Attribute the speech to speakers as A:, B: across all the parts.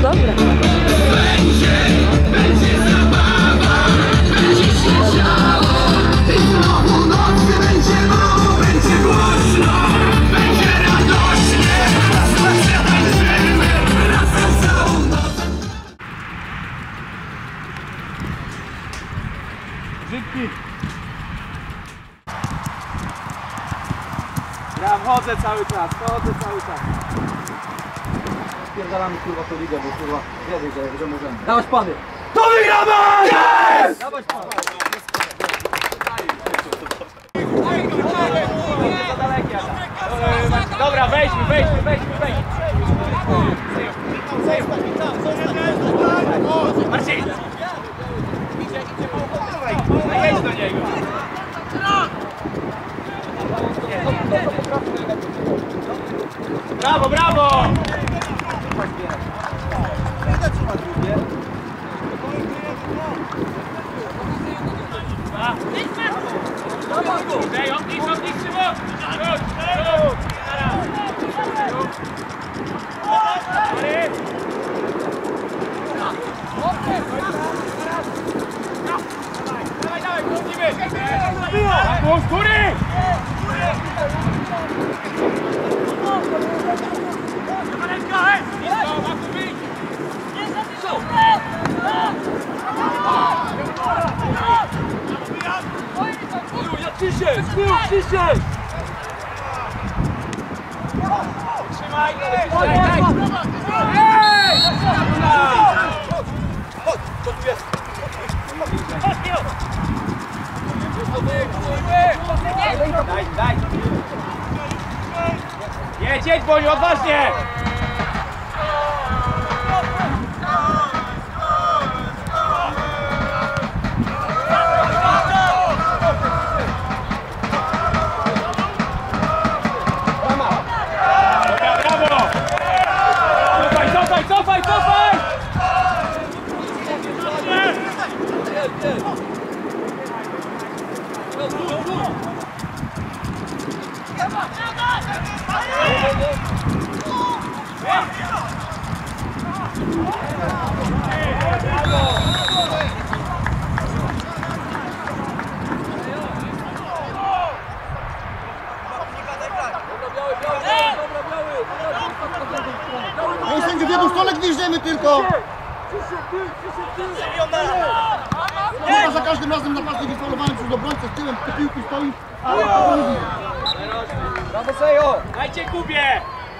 A: dobre.
B: Będzie zabawa, będzie się działo. I znowu nocy będzie mało, będzie głośno, będzie radośnie. Razem się tańczymy, razem całą noc.
C: Brzydki. Ja wchodzę cały czas,
D: Spierdalamy kurwa tą ligę, bo kurwa wiedzę, że możemy.
C: Dawać pany!
D: To wygramy! Yes!
C: Dawać pany! Dobra, wejdźmy. Marcin! Jedź do niego! Brawo, brawo! Ciszej! Trzymaj! Chodź! Co tu jest? Daj! Jedź, Boniu, odważnie! Cofaj!
D: Ej, sędzio, w jedną stronę gwiżdżemy tylko! Chyba za każdym razem na każdym wyfalowaniu przez obrońcę z tyłem te piłki stoi, a nie widzi.
C: Brawo, Sejo! Dajcie Kubie!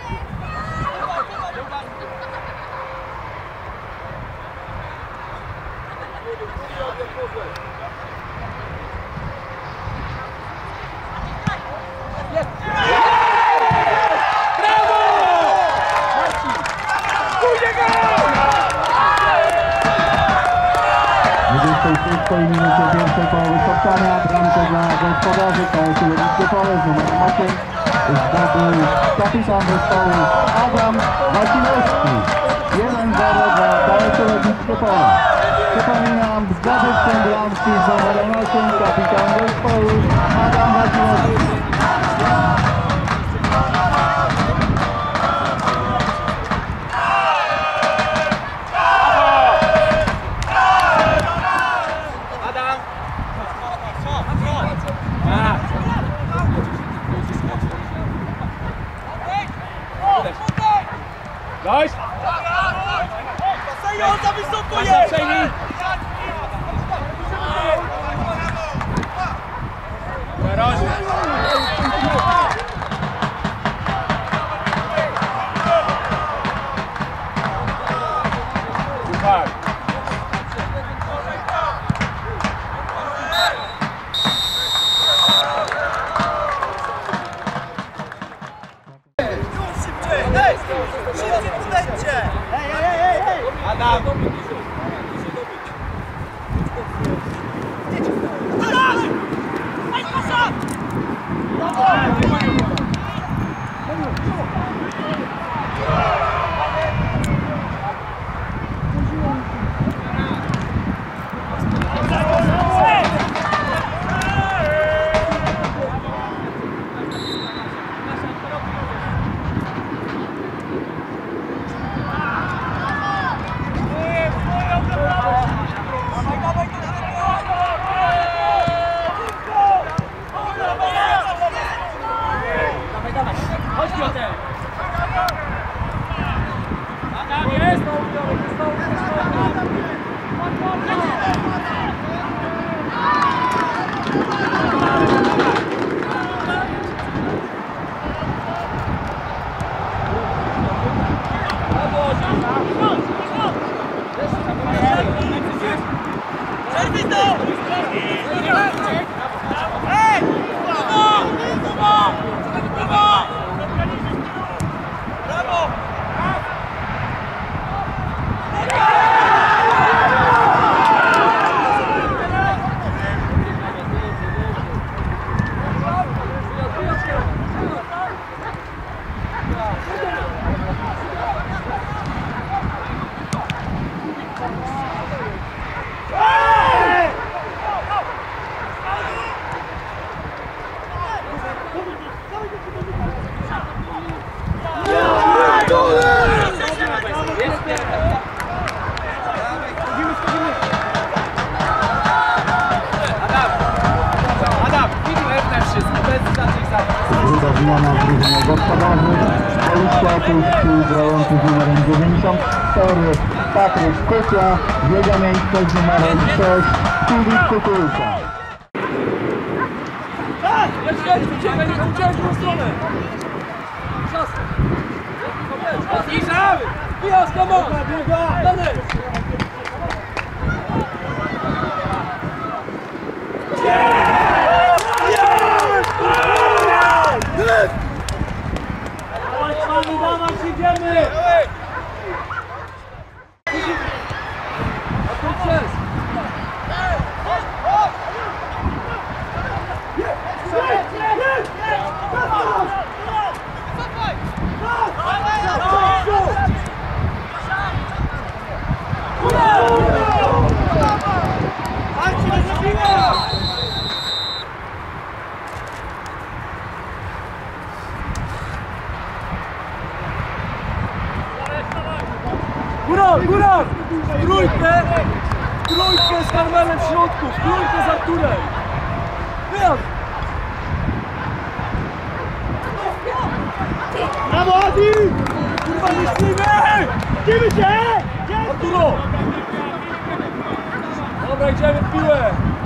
E: W minucie pierwszej połowy spotkania bramkę dla gospodarzy KS Legnickie Pole z numerem 8 zdobył kapitan zespołu Adam Wasilewski. 1-0 dla KS Legnickie Pole. Przypominam, zdobywcą bramki z numerem 8 kapitan zespołu Adam Wasilewski.
C: Dość!
B: Sejo, za wysoko jest!
C: Adam!
E: opuścił grający z numerem 94 Patryk Kucia, biega miejsce z numerem 6 Filip Kukulka.
C: Tak! Jedź, uciekaj, nie uciekaj w drugą stronę! Czas! Iza! Wyjazd, come on! Dalej! Dawać, idziemy! A tu przez! Góra! Trójkę z Karmelem w środku, trójkę z Arturem! Wyjazd! Brawo, Adi! Kurwa, myślimy! Idziemy się! Arturo! Dobra, idziemy w piłę!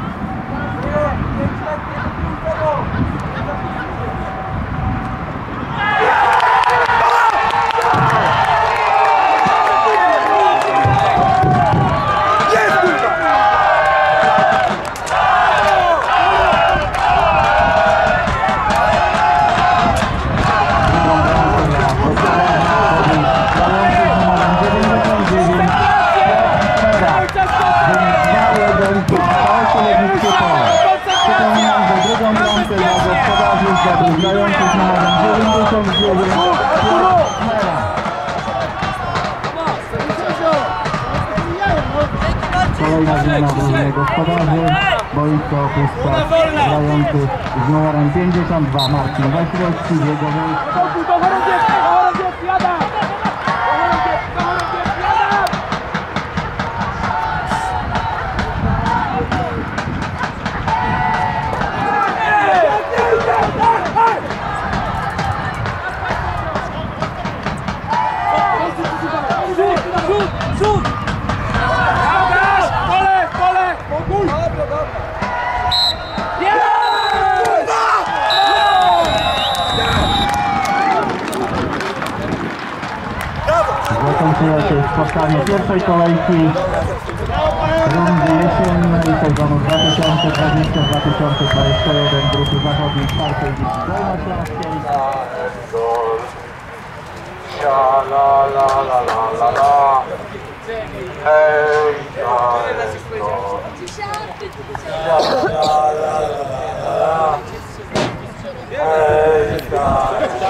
E: Kolejna zmiana drużyny gospodarzy, boisko opuszcza grający z numerem 52 Marcin Wasilewski, jego miejsce. Zakończyło się spotkanie pierwszej kolejki rundy jesiennej sezonu 2020-2021 grupy zachodniej czwartej ligi dolnośląskiej.
B: Hej,